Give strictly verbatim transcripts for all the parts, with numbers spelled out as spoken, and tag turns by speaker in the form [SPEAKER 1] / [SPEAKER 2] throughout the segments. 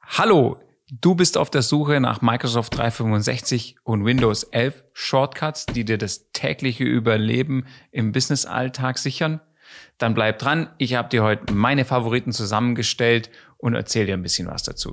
[SPEAKER 1] Hallo, du bist auf der Suche nach Microsoft dreihundertfünfundsechzig und Windows elf Shortcuts, die dir das tägliche Überleben im Business-Alltag sichern? Dann bleib dran, ich habe dir heute meine Favoriten zusammengestellt und erzähle dir ein bisschen was dazu.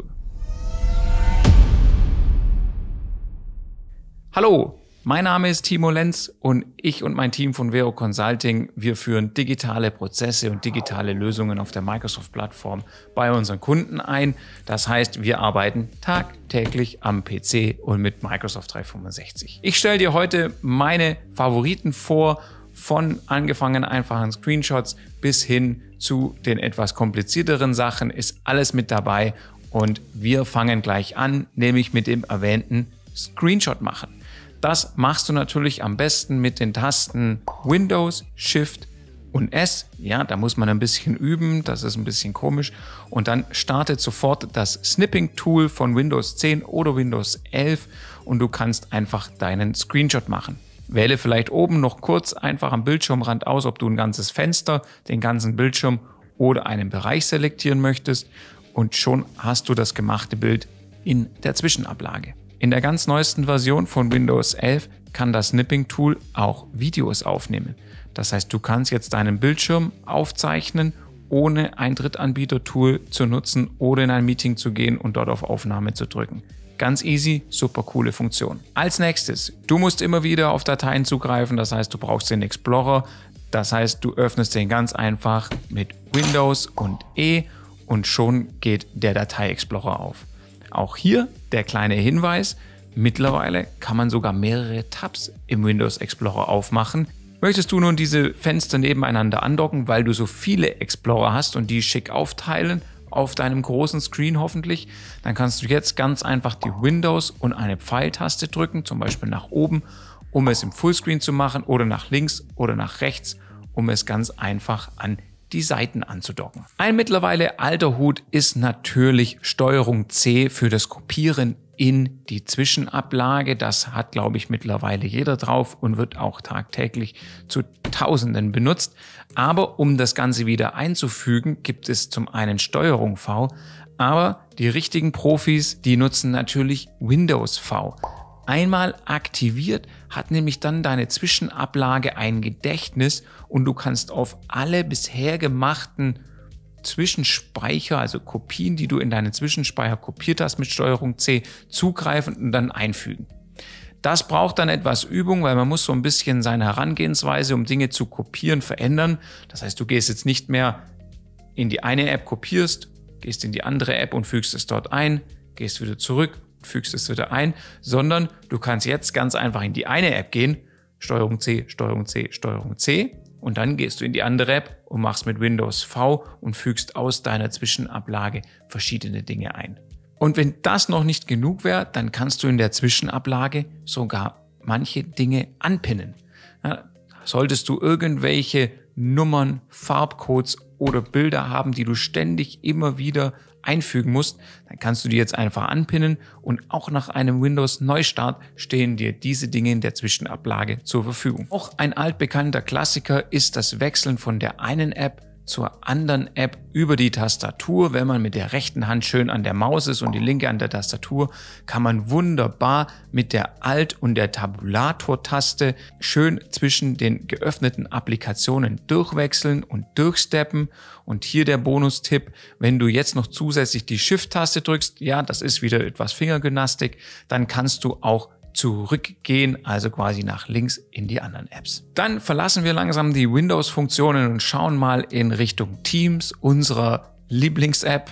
[SPEAKER 1] Hallo, mein Name ist Timo Lenz und ich und mein Team von Vero Consulting, wir führen digitale Prozesse und digitale Lösungen auf der Microsoft-Plattform bei unseren Kunden ein. Das heißt, wir arbeiten tagtäglich am P C und mit Microsoft dreihundertfünfundsechzig. Ich stelle dir heute meine Favoriten vor, von angefangen einfachen Screenshots bis hin zu den etwas komplizierteren Sachen ist alles mit dabei und wir fangen gleich an, nämlich mit dem erwähnten Screenshot machen. Das machst du natürlich am besten mit den Tasten Windows, Shift und S. Ja, da muss man ein bisschen üben, das ist ein bisschen komisch. Und dann startet sofort das Snipping-Tool von Windows zehn oder Windows elf und du kannst einfach deinen Screenshot machen. Wähle vielleicht oben noch kurz einfach am Bildschirmrand aus, ob du ein ganzes Fenster, den ganzen Bildschirm oder einen Bereich selektieren möchtest und schon hast du das gemachte Bild in der Zwischenablage. In der ganz neuesten Version von Windows elf kann das Snipping-Tool auch Videos aufnehmen. Das heißt, du kannst jetzt deinen Bildschirm aufzeichnen, ohne ein Drittanbieter-Tool zu nutzen oder in ein Meeting zu gehen und dort auf Aufnahme zu drücken. Ganz easy, super coole Funktion. Als nächstes, du musst immer wieder auf Dateien zugreifen, das heißt, du brauchst den Explorer. Das heißt, du öffnest den ganz einfach mit Windows und E und schon geht der Datei-Explorer auf. Auch hier der kleine Hinweis, mittlerweile kann man sogar mehrere Tabs im Windows Explorer aufmachen. Möchtest du nun diese Fenster nebeneinander andocken, weil du so viele Explorer hast und die schick aufteilen auf deinem großen Screen hoffentlich, dann kannst du jetzt ganz einfach die Windows und eine Pfeiltaste drücken, zum Beispiel nach oben, um es im Fullscreen zu machen oder nach links oder nach rechts, um es ganz einfach an die Seiten anzudocken. Ein mittlerweile alter Hut ist natürlich Steuerung C für das Kopieren in die Zwischenablage. Das hat, glaube ich, mittlerweile jeder drauf und wird auch tagtäglich zu Tausenden benutzt. Aber um das Ganze wieder einzufügen, gibt es zum einen Steuerung V, aber die richtigen Profis, die nutzen natürlich Windows V. Einmal aktiviert hat nämlich dann deine Zwischenablage ein Gedächtnis und du kannst auf alle bisher gemachten Zwischenspeicher, also Kopien, die du in deinen Zwischenspeicher kopiert hast mit Steuerung C, zugreifen und dann einfügen. Das braucht dann etwas Übung, weil man muss so ein bisschen seine Herangehensweise, um Dinge zu kopieren, verändern. Das heißt, du gehst jetzt nicht mehr in die eine App, kopierst, gehst in die andere App und fügst es dort ein, gehst wieder zurück, fügst es wieder ein, sondern du kannst jetzt ganz einfach in die eine App gehen, Steuerung C, Steuerung C, Steuerung C und dann gehst du in die andere App und machst mit Windows V und fügst aus deiner Zwischenablage verschiedene Dinge ein. Und wenn das noch nicht genug wäre, dann kannst du in der Zwischenablage sogar manche Dinge anpinnen. Ja, solltest du irgendwelche Nummern, Farbcodes oder Bilder haben, die du ständig immer wieder einfügen musst, dann kannst du die jetzt einfach anpinnen und auch nach einem Windows-Neustart stehen dir diese Dinge in der Zwischenablage zur Verfügung. Auch ein altbekannter Klassiker ist das Wechseln von der einen App zur anderen App über die Tastatur. Wenn man mit der rechten Hand schön an der Maus ist und die linke an der Tastatur, kann man wunderbar mit der Alt- und der Tabulator-Taste schön zwischen den geöffneten Applikationen durchwechseln und durchsteppen. Und hier der Bonustipp, wenn du jetzt noch zusätzlich die Shift-Taste drückst, ja, das ist wieder etwas Fingergymnastik, dann kannst du auch zurückgehen, also quasi nach links in die anderen Apps. Dann verlassen wir langsam die Windows-Funktionen und schauen mal in Richtung Teams, unserer Lieblings-App.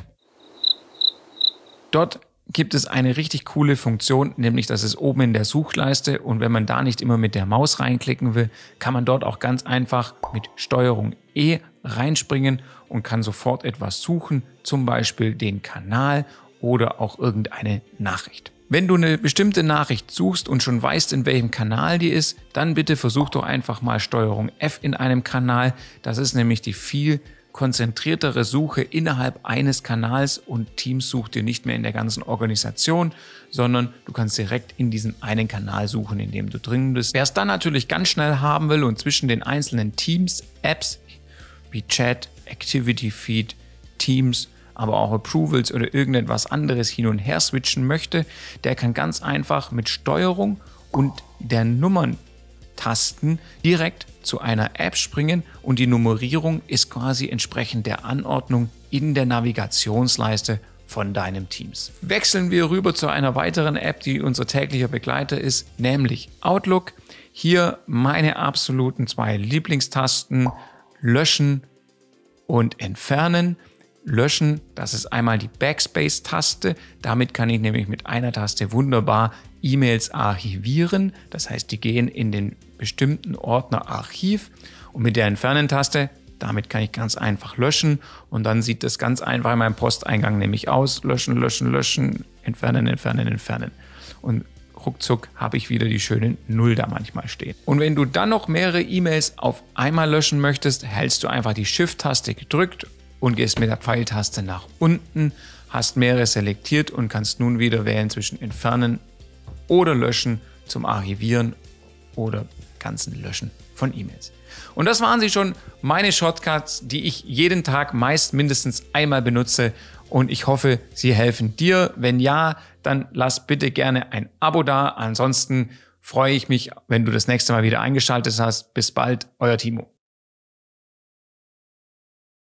[SPEAKER 1] Dort gibt es eine richtig coole Funktion, nämlich das ist oben in der Suchleiste und wenn man da nicht immer mit der Maus reinklicken will, kann man dort auch ganz einfach mit Steuerung E reinspringen und kann sofort etwas suchen, zum Beispiel den Kanal oder auch irgendeine Nachricht. Wenn du eine bestimmte Nachricht suchst und schon weißt, in welchem Kanal die ist, dann bitte versuch doch einfach mal Steuerung F in einem Kanal. Das ist nämlich die viel konzentriertere Suche innerhalb eines Kanals und Teams sucht dir nicht mehr in der ganzen Organisation, sondern du kannst direkt in diesen einen Kanal suchen, in dem du drin bist. Wer es dann natürlich ganz schnell haben will und zwischen den einzelnen Teams, Apps wie Chat, Activity Feed, Teams aber auch Approvals oder irgendetwas anderes hin und her switchen möchte, der kann ganz einfach mit Steuerung und der Nummerntasten direkt zu einer App springen und die Nummerierung ist quasi entsprechend der Anordnung in der Navigationsleiste von deinem Teams. Wechseln wir rüber zu einer weiteren App, die unser täglicher Begleiter ist, nämlich Outlook. Hier meine absoluten zwei Lieblingstasten: Löschen und Entfernen. Löschen, das ist einmal die Backspace-Taste. Damit kann ich nämlich mit einer Taste wunderbar E-Mails archivieren. Das heißt, die gehen in den bestimmten Ordner Archiv. Und mit der Entfernen-Taste, damit kann ich ganz einfach löschen. Und dann sieht das ganz einfach in meinem Posteingang nämlich aus. Löschen, löschen, löschen, entfernen, entfernen, entfernen. Und ruckzuck habe ich wieder die schöne Null da manchmal stehen. Und wenn du dann noch mehrere E-Mails auf einmal löschen möchtest, hältst du einfach die Shift-Taste gedrückt und gehst mit der Pfeiltaste nach unten, hast mehrere selektiert und kannst nun wieder wählen zwischen Entfernen oder Löschen zum Archivieren oder ganzen Löschen von E-Mails. Und das waren sie schon, meine Shortcuts, die ich jeden Tag meist mindestens einmal benutze und ich hoffe, sie helfen dir. Wenn ja, dann lass bitte gerne ein Abo da. Ansonsten freue ich mich, wenn du das nächste Mal wieder eingeschaltet hast. Bis bald, euer Timo.